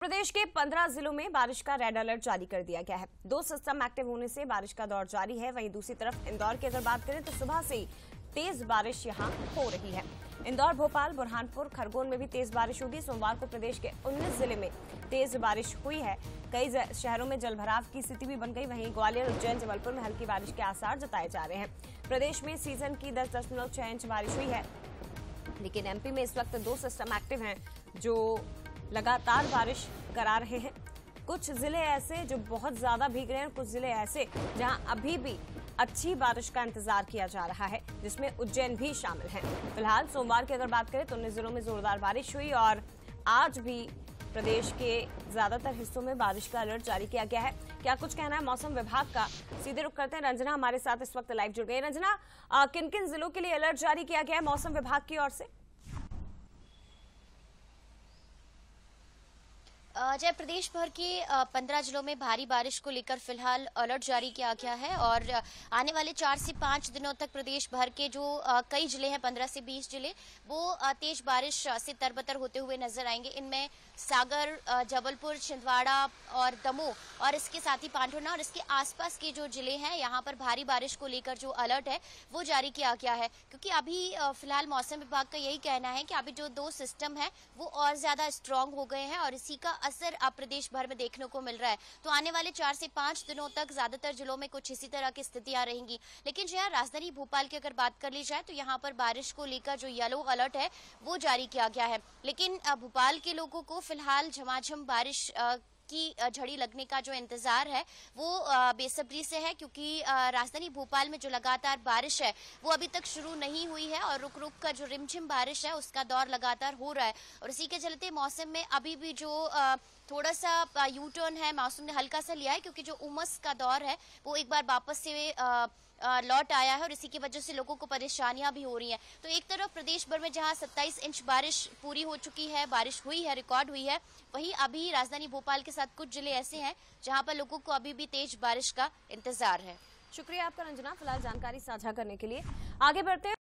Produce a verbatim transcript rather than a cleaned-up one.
प्रदेश के पंद्रह जिलों में बारिश का रेड अलर्ट जारी कर दिया गया है। दो सिस्टम एक्टिव होने से बारिश का दौर जारी है। वहीं दूसरी तरफ इंदौर की अगर बात करें तो सुबह से ही तेज बारिश यहां हो रही है। इंदौर, भोपाल, बुरहानपुर, खरगोन में भी तेज बारिश होगी। सोमवार को प्रदेश के उन्नीस जिले में तेज बारिश हुई है। कई शहरों में जलभराव की स्थिति भी बन गई। वहीं ग्वालियर, उज्जैन, जबलपुर में हल्की बारिश के आसार जताए जा रहे हैं। प्रदेश में सीजन की दस दशमलव छह इंच बारिश हुई है, लेकिन एमपी में इस वक्त दो सिस्टम एक्टिव हैं जो लगातार बारिश करा रहे हैं। कुछ जिले ऐसे जो बहुत ज्यादा भीग रहे हैं, कुछ जिले ऐसे जहां अभी भी अच्छी बारिश का इंतजार किया जा रहा है, जिसमें उज्जैन भी शामिल है। फिलहाल सोमवार की अगर बात करें तो उन्नीस जिलों में जोरदार बारिश हुई और आज भी प्रदेश के ज्यादातर हिस्सों में बारिश का अलर्ट जारी किया गया है। क्या कुछ कहना है मौसम विभाग का, सीधे रुख करते हैं। रंजना हमारे साथ इस वक्त लाइव जुड़ गई। रंजना, किन किन जिलों के लिए अलर्ट जारी किया गया है मौसम विभाग की ओर से? जय, प्रदेश भर के पंद्रह जिलों में भारी बारिश को लेकर फिलहाल अलर्ट जारी किया गया है और आने वाले चार से पांच दिनों तक प्रदेश भर के जो कई जिले हैं, पंद्रह से बीस जिले, वो तेज बारिश से तरबतर होते हुए नजर आएंगे। इनमें सागर, जबलपुर, छिंदवाड़ा और दमोह और इसके साथ ही पांढुर्णा और इसके आसपास के जो जिले हैं, यहाँ पर भारी बारिश को लेकर जो अलर्ट है वो जारी किया गया है। क्योंकि अभी फिलहाल मौसम विभाग का यही कहना है कि अभी जो दो सिस्टम है वो और ज्यादा स्ट्रांग हो गए हैं और इसी का असर अब प्रदेश भर में देखने को मिल रहा है। तो आने वाले चार से पांच दिनों तक ज्यादातर जिलों में कुछ इसी तरह की स्थितियां रहेंगी। लेकिन जो राजधानी भोपाल की अगर बात कर ली जाए तो यहाँ पर बारिश को लेकर जो येलो अलर्ट है वो जारी किया गया है। लेकिन भोपाल के लोगों को फिलहाल झमाझम बारिश की झड़ी लगने का जो इंतजार है वो बेसब्री से है, क्योंकि राजधानी भोपाल में जो लगातार बारिश है वो अभी तक शुरू नहीं हुई है और रुक रुक कर जो रिमझिम बारिश है उसका दौर लगातार हो रहा है। और इसी के चलते मौसम में अभी भी जो थोड़ा सा यू टर्न है मौसम ने हल्का सा लिया है, क्योंकि जो उमस का दौर है वो एक बार वापस से लौट आया है और इसी की वजह से लोगों को परेशानियां भी हो रही हैं। तो एक तरफ प्रदेश भर में जहां सत्ताईस इंच बारिश पूरी हो चुकी है, बारिश हुई है, रिकॉर्ड हुई है, वहीं अभी राजधानी भोपाल के साथ कुछ जिले ऐसे हैं जहां पर लोगों को अभी भी तेज बारिश का इंतजार है। शुक्रिया आपका रंजना, फिलहाल जानकारी साझा करने के लिए। आगे बढ़ते हैं।